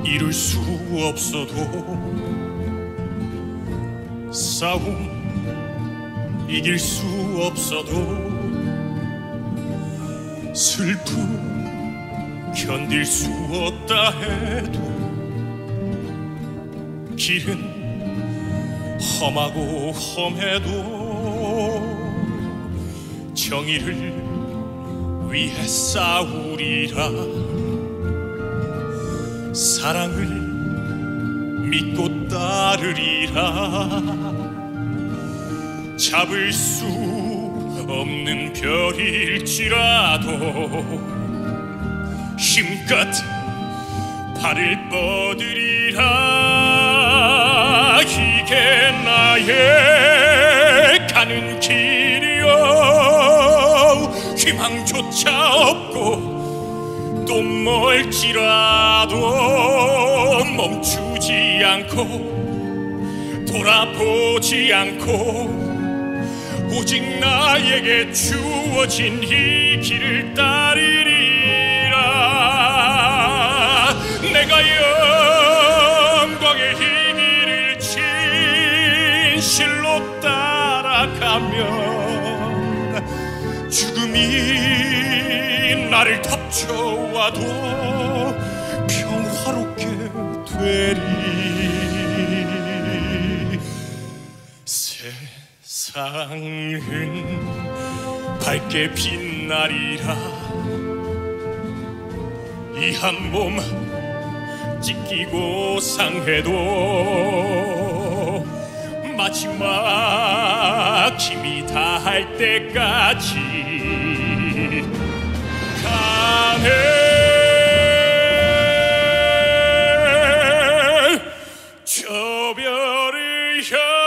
이룰 수 없어도 싸움 이길 수 없어도 슬픔 견딜 수 없다 해도 길은 험하고 험해도 정의를 위해 싸우리라. 사랑을 믿고 따르리라. 잡을 수 없는 별일지라도 힘껏 발을 뻗으리라. 이게 나의 가는 길이여. 희망조차 없고 또 멀지라도 멈추지 않고 돌아보지 않고 오직 나에게 주어진 이 길을 따르리라. 내가 영광의 이 길을 진실로 따라가면 죽음이 나를 덮쳐와도 평화롭게 되리. 세상은 밝게 빛나리라. 이 한 몸 찢기고 상해도 마지막 힘이 다할 때까지 가네. 저 별을 향해